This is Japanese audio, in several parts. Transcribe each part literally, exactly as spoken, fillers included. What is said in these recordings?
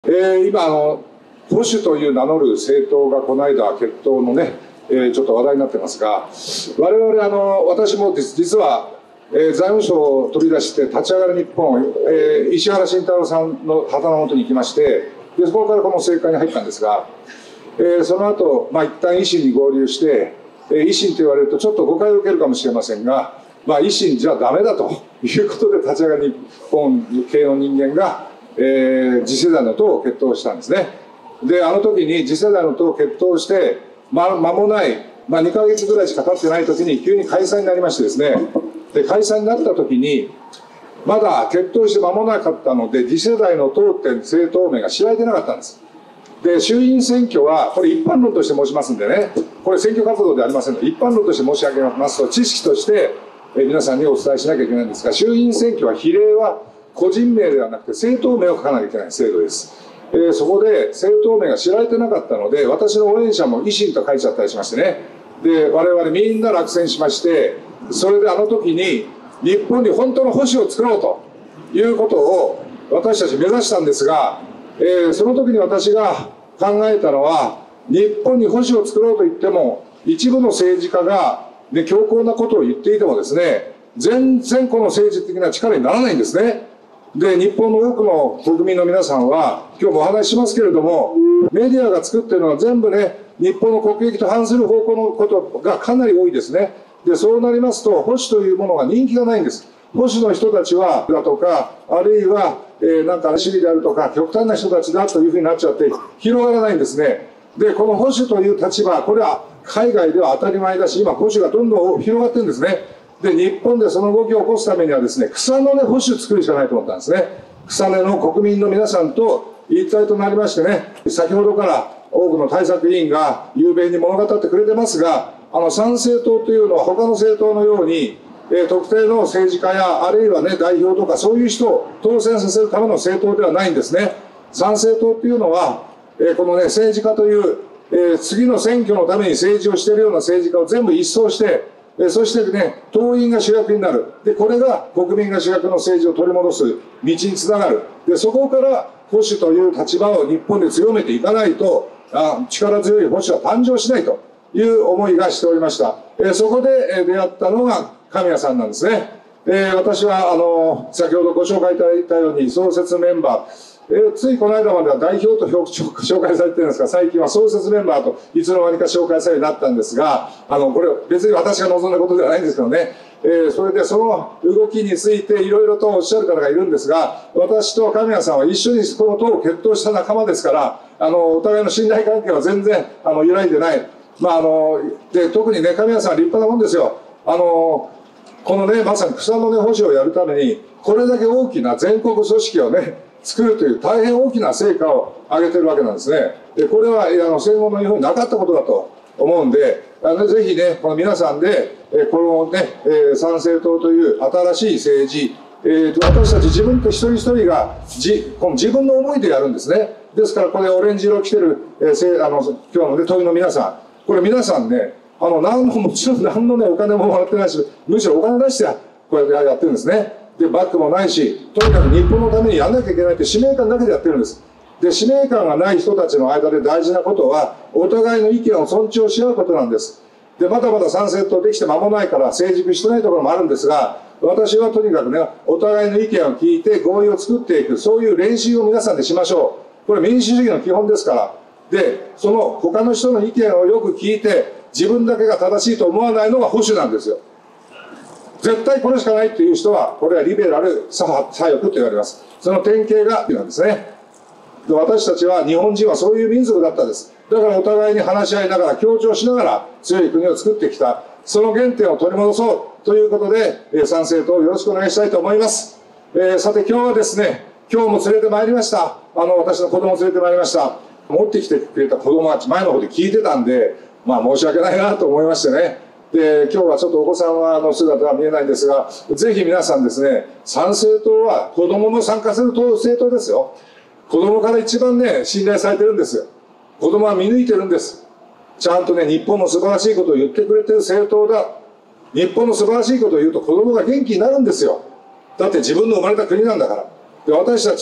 えー、今あの保守という名乗る政党がこの間結党のね、えー、ちょっと話題になってますが、我々あの私も実は、えー、財務省を取り出して立ち上がる日本、えー、石原慎太郎さんの旗の下に行きまして、でそこからこの政界に入ったんですが、えー、その後、まあ一旦維新に合流して、えー、維新と言われるとちょっと誤解を受けるかもしれませんが、まあ、維新じゃダメだということで立ち上がる日本系の人間が、えー、次世代の党を決闘したんですね。であの時に次世代の党を決闘してま間もない、まあ、にかげつぐらいしか経ってない時に急に解散になりましてですね、で解散になった時にまだ決闘して間もなかったので次世代の党って政党名が知られてなかったんです。で衆院選挙はこれ一般論として申しますんでね、これ選挙活動ではありませんので一般論として申し上げますと、知識として皆さんにお伝えしなきゃいけないんですが、衆院選挙は比例は個人名ではなくて政党名を書かなきゃいけない制度です。えー、そこで政党名が知られてなかったので、私の応援者も維新と書いちゃったりしましてね、で我々みんな落選しまして、それであの時に日本に本当の保守を作ろうということを私たち目指したんですが、えー、その時に私が考えたのは、日本に保守を作ろうと言っても一部の政治家が、ね、強硬なことを言っていてもですね、全然この政治的な力にならないんですね。で日本の多くの国民の皆さんは今日もお話ししますけれども、メディアが作ってるのは全部ね、日本の国益と反する方向のことがかなり多いですね。でそうなりますと保守というものが人気がないんです。保守の人たちはだとか、あるいは、えー、なんか主義であるとか極端な人たちだというふうになっちゃって広がらないんですね。でこの保守という立場、これは海外では当たり前だし、今保守がどんどん広がってるんですね。で日本でその動きを起こすためにはですね、草の根保守を作るしかないと思ったんですね。草根の国民の皆さんと一体となりましてね、先ほどから多くの対策委員が雄弁に物語ってくれてますが、あの参政党というのは他の政党のように、えー、特定の政治家やあるいはね代表とかそういう人を当選させるための政党ではないんですね。参政党っていうのは、えー、このね政治家という、えー、次の選挙のために政治をしているような政治家を全部一掃して、えー、そしてね党員が主役になる。でこれが国民が主役の政治を取り戻す道につながる。でそこから保守という立場を日本で強めていかないと、あ力強い保守は誕生しないという思いがしておりました。えー、そこで、えー、出会ったのが神谷さんなんですね。えー、私はあの先ほどご紹介いただいたように創設メンバー、えー、ついこの間までは代表と紹介されてるんですが、最近は創設メンバーといつの間にか紹介されるようになったんですが、あのこれ別に私が望んだことではないんですけどね、えー、それでその動きについていろいろとおっしゃる方がいるんですが、私と神谷さんは一緒にこの党を決闘した仲間ですから、あのお互いの信頼関係は全然あの揺らいでない。まああので特にね神谷さんは立派なもんですよ。あのこのねまさに草の根保守をやるためにこれだけ大きな全国組織をね作るという大変大きな成果を上げてるわけなんですね。でこれはあの戦後の日本になかったことだと思うんで、あのぜひねこの皆さんでえこのね、えー、参政党という新しい政治、えー、私たち自分一人一人がじこの自分の思いでやるんですね。ですからこれオレンジ色着てる、えー、あの今日のね党員の皆さん、これ皆さんねあの何のもちろん何のねお金ももらってないし、むしろお金出してこうやってやってるんですね。でバックもないし、とにかく日本のためにやんなきゃいけないって使命感だけでやってるんです。で使命感がない人たちの間で大事なことはお互いの意見を尊重し合うことなんです。でまだまだ参政党できて間もないから成熟してないところもあるんですが、私はとにかくねお互いの意見を聞いて合意を作っていく、そういう練習を皆さんでしましょう。これ民主主義の基本ですから。でその他の人の意見をよく聞いて自分だけが正しいと思わないのが保守なんですよ。絶対これしかないっていう人はこれはリベラル左派左翼と言われます。その典型がなんですね。で私たちは日本人はそういう民族だったんです。だからお互いに話し合いながら協調しながら強い国を作ってきた。その原点を取り戻そうということで、えー、参政党をよろしくお願いしたいと思います。えー、さて今日はですね、今日も連れてまいりました。あの私の子供を連れてまいりました。持ってきてくれた子供が前の方で聞いてたんで、まあ申し訳ないなと思いましてね。で今日はちょっとお子さんの姿は見えないんですが、ぜひ皆さんですね、参政党は子供も参加する政党ですよ。子供から一番ね信頼されてるんですよ。子供は見抜いてるんです。ちゃんとね日本の素晴らしいことを言ってくれてる政党だ。日本の素晴らしいことを言うと子供が元気になるんですよ。だって自分の生まれた国なんだから。で私たちは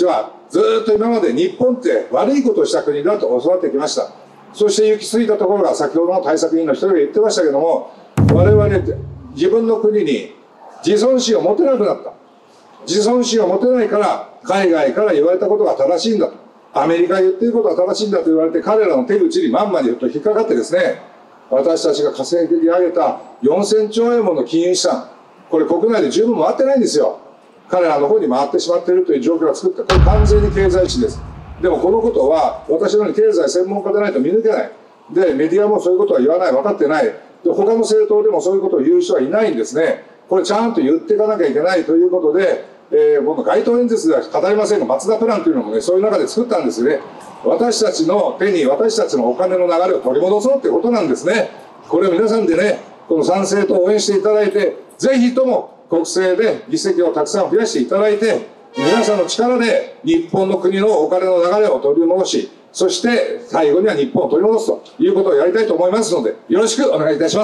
ずーっと今まで日本って悪いことをした国だと教わってきました。そして行き着いたところが、先ほどの対策委員の一人が言ってましたけども、我々自分の国に自尊心を持てなくなった。自尊心を持てないから海外から言われたことが正しいんだと、アメリカが言っていることが正しいんだと言われて、彼らの手口にまんまに引っかかってですね、私たちが稼ぎ上げたよんせんちょうえんもの金融資産、これ国内で十分回ってないんですよ。彼らの方に回ってしまっているという状況を作った。これ完全に経済史です。でもこのことは私のように経済専門家でないと見抜けない。で、メディアもそういうことは言わない、分かってない。で、他の政党でもそういうことを言う人はいないんですね。これちゃんと言っていかなきゃいけないということで、えー、僕の街頭演説では語りませんが、松田プランというのもね、そういう中で作ったんですね。私たちの手に私たちのお金の流れを取り戻そうということなんですね。これを皆さんでね、この参政党を応援していただいて、ぜひとも国政で議席をたくさん増やしていただいて、皆さんの力で日本の国のお金の流れを取り戻し、そして最後には日本を取り戻すということをやりたいと思いますので、よろしくお願いいたします。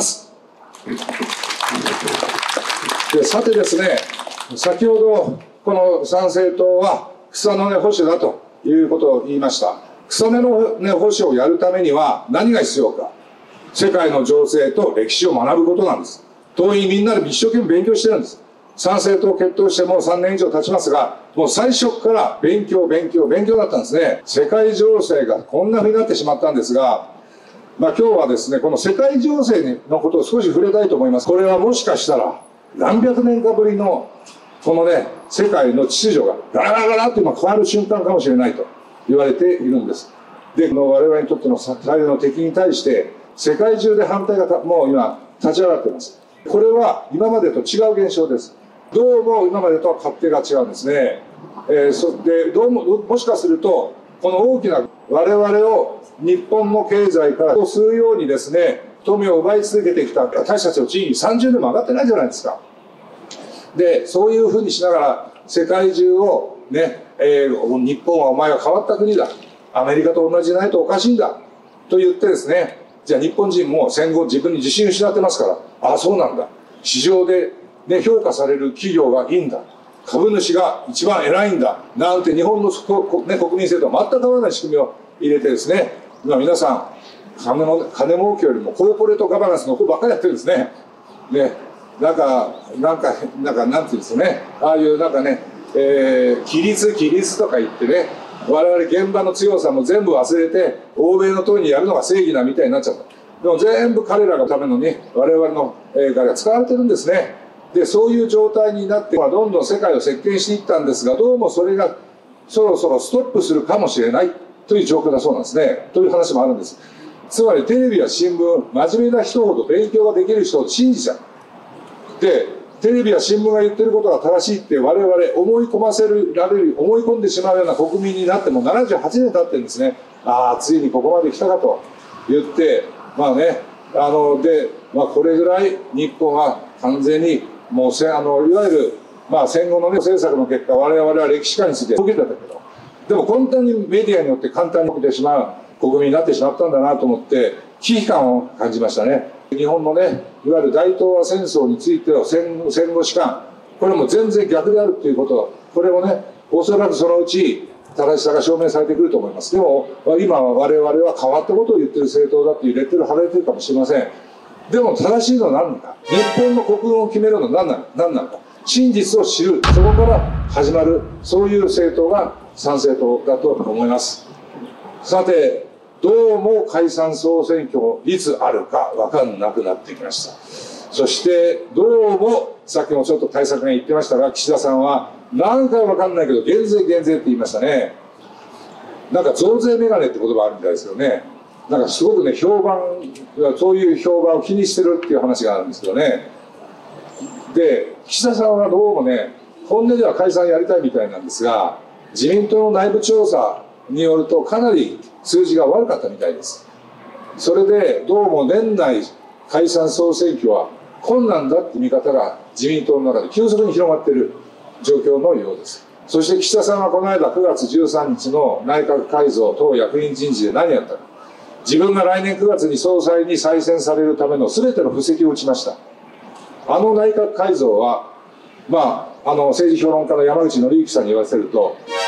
で、さてですね、先ほどこの参政党は草の根保守だということを言いました。草の根保守をやるためには何が必要か。世界の情勢と歴史を学ぶことなんです。党員みんなで一生懸命勉強してるんです。参政党を決闘してもうさんねん以上経ちますが、もう最初から勉強勉強勉強だったんですね。世界情勢がこんなふうになってしまったんですが、まあ今日はですね、この世界情勢のことを少し触れたいと思います。これはもしかしたら何百年かぶりのこのね、世界の秩序がガラガラガラと今変わる瞬間かもしれないと言われているんです。で、この我々にとっての最大の敵に対して世界中で反対がもう今立ち上がっています。これは今までと違う現象です。どうも今までとは勝手が違うんですね。えー、そでどうももしかするとこの大きな我々を日本の経済から吸うようにですね、富を奪い続けてきた私たちの賃金さんじゅうねんも上がってないじゃないですか。で、そういうふうにしながら世界中をね、えー、日本はお前は変わった国だ、アメリカと同じじゃないとおかしいんだと言ってですね、じゃあ日本人も戦後自分に自信を失ってますから、ああそうなんだ、市場で、ね、評価される企業がいいんだ、株主が一番偉いんだなんて日本の、ね、国民性とは全く変わらない仕組みを入れてですね、今皆さん金の金儲けよりもコーポレートガバナンスのことばっかりやってるんですね。ね、なんかなんかなんかなんていうんですかね、ああいうなんかね、えー、規律規律とか言ってね、我々現場の強さも全部忘れて欧米の党にやるのが正義だみたいになっちゃった。でも全部彼らのためのに我々の映画が使われてるんですね。で、そういう状態になってどんどん世界を席巻していったんですが、どうもそれがそろそろストップするかもしれないという状況だそうなんですね。という話もあるんです。つまりテレビや新聞、真面目な人ほど勉強ができる人を信じちゃう。で、テレビや新聞が言ってることが正しいって我々思い込ませられる、思い込んでしまうような国民になってもななじゅうはちねん経ってるんですね。ああ、ついにここまで来たかと言って、まあね、あので、まあ、これぐらい日本は完全にもうせあのいわゆる、まあ、戦後の、ね、政策の結果、我々は歴史家について解けたんだけど、でも本当にメディアによって簡単に起きてしまう国民になってしまったんだなと思って危機感を感じましたね。日本のね、いわゆる大東亜戦争についての戦戦後史観、これも全然逆であるということ、これもね、おそらくそのうち正しさが証明されてくると思います。でも今は我々は変わったことを言ってる政党だっていうレッテル貼られてるかもしれません。でも正しいのは何なのか、日本の国運を決めるのは何なのか、何なのか、真実を知る、そこから始まる、そういう政党が参政党だと思います。さて、どうも解散総選挙いつあるか分かんなくなってきました。そしてどうもさっきもちょっと対策が言ってましたが、岸田さんは何回分かんないけど減税減税って言いましたね。なんか増税メガネって言葉あるみたいですよね。なんかすごくね、評判、そういう評判を気にしてるっていう話があるんですけどね。で、岸田さんはどうもね、本音では解散やりたいみたいなんですが、自民党の内部調査によるとかなり数字が悪かったみたいです。それでどうも年内解散総選挙は困難だって見方が自民党の中で急速に広がっている状況のようです。そして岸田さんはこの間くがつじゅうさんにちの内閣改造党役員人事で何やったか、自分が来年くがつに総裁に再選されるための全ての布石を打ちました。あの内閣改造は、まあ、あの政治評論家の山口紀之さんに言わせると、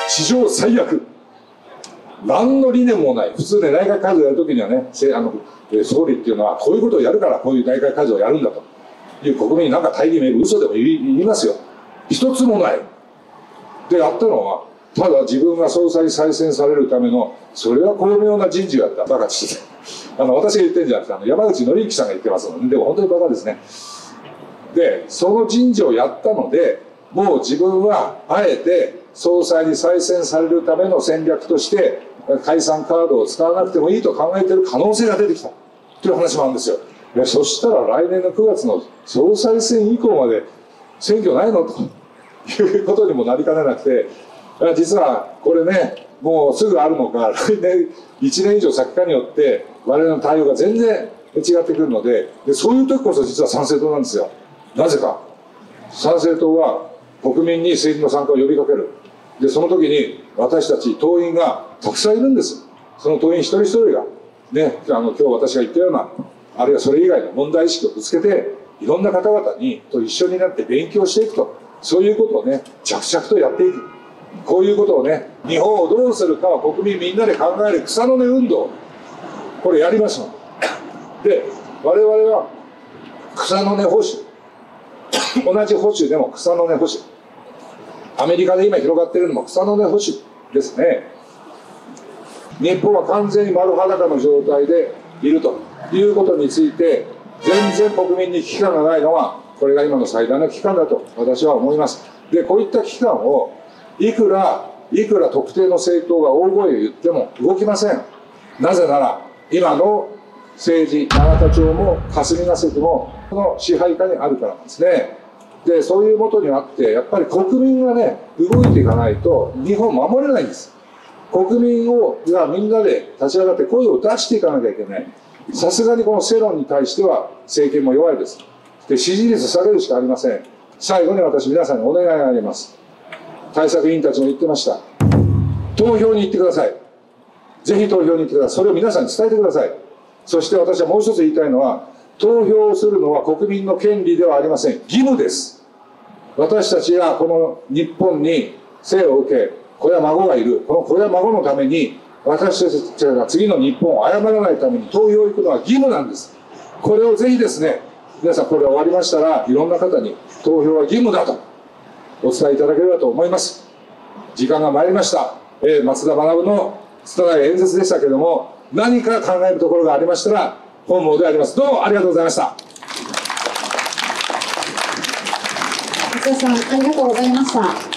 史上最悪。何の理念もない。普通ね、内閣改造やるときにはね、あの総理っていうのはこういうことをやるからこういう内閣改造をやるんだという国民に何か大義名分嘘でも言い言いますよ。一つもない。で、やったのは、ただ自分が総裁再選されるための、それは巧妙な人事をやった。バカちあの、私が言ってるんじゃなくて、あの山口紀之さんが言ってますので、でも本当にバカですね。で、その人事をやったので、もう自分はあえて総裁に再選されるための戦略として、解散カードを使わなくてもいいと考えている可能性が出てきた。という話もあるんですよ。いや、そしたら来年のくがつの総裁選以降まで選挙ないのということにもなりかねなくて、実はこれね、もうすぐあるのか、来年いちねん以上先かによって、我々の対応が全然違ってくるので、でそういう時こそ実は参政党なんですよ。なぜか。参政党は国民に政治の参加を呼びかける。で、その時に私たち党員がたくさんいるんです。その党員一人一人が、ね、あの今日私が言ったような、あるいはそれ以外の問題意識をぶつけて、いろんな方々にと一緒になって勉強していくと、そういうことをね、着々とやっていく。こういうことをね、日本をどうするかは国民みんなで考える草の根運動、これやりますので、我々は草の根保守、同じ保守でも草の根保守、アメリカで今広がっているのも草の根保守ですね。日本は完全に丸裸の状態でいるということについて、全然国民に危機感がないのは、これが今の最大の危機感だと私は思います。で、こういった危機感をいくらいくら特定の政党が大声を言っても動きません。なぜなら今の政治、永田町も霞が関もこの支配下にあるからなんですね。で、そういうもとにあってやっぱり国民がね動いていかないと日本守れないんです。国民をがみんなで立ち上がって声を出していかなきゃいけない。さすがにこの世論に対しては政権も弱いです。で、支持率下げるしかありません。最後に私皆さんにお願いがあります。対策委員たちも言ってました。投票に行ってください。ぜひ投票に行ってください。それを皆さんに伝えてください。そして私はもう一つ言いたいのは、投票をするのは国民の権利ではありません。義務です。私たちがこの日本に生を受け、子や孫がいる。この子や孫のために、私たちが次の日本を誤らないために投票行くのは義務なんです。これをぜひですね、皆さんこれ終わりましたら、いろんな方に投票は義務だとお伝えいただければと思います。時間が参りました。えー、松田学の拙い演説でしたけれども、何か考えるところがありましたら本望であります。どうもありがとうございました。 松田さん、ありがとうございました。